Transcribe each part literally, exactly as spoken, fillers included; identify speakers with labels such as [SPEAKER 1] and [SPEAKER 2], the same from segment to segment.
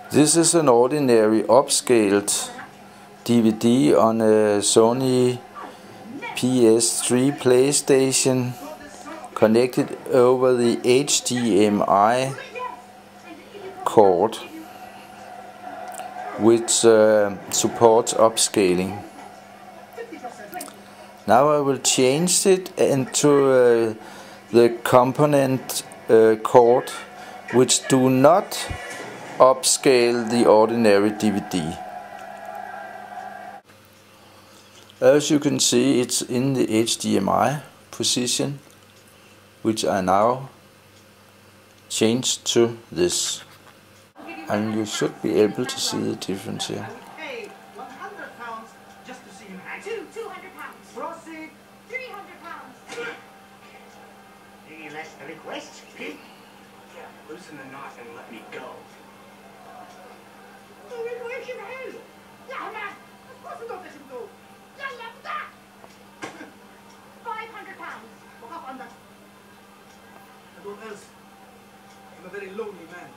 [SPEAKER 1] This is an ordinary upscaled D V D on a Sony P S three PlayStation connected over the H D M I cord, which uh, supports upscaling. Now I will change it into uh, the component uh, cord, which do not upscale the ordinary D V D. As you can see, it's in the H D M I position, which I now change to this, and you should be able to see the difference here.
[SPEAKER 2] one hundred pounds just to see him act.
[SPEAKER 3] Two, two hundred pounds.
[SPEAKER 2] Proceed.
[SPEAKER 3] Three hundred pounds.
[SPEAKER 2] Any less requests, Pete? Yeah, loosen the knot and let me go.
[SPEAKER 3] Five hundred pounds.
[SPEAKER 2] What else? I'm a very lonely man.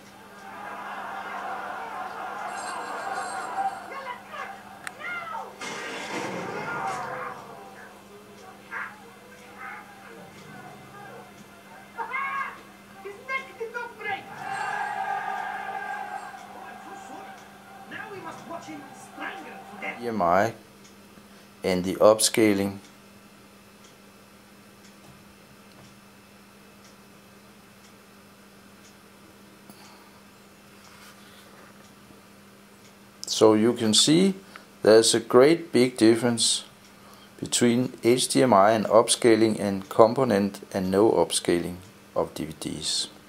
[SPEAKER 3] His neck did not break.
[SPEAKER 2] Oh, I'm so sorry. Now we must watch him strangled to death.
[SPEAKER 1] H D M I and the upscaling. So you can see there's a great big difference between H D M I and upscaling and component and no upscaling of D V Ds.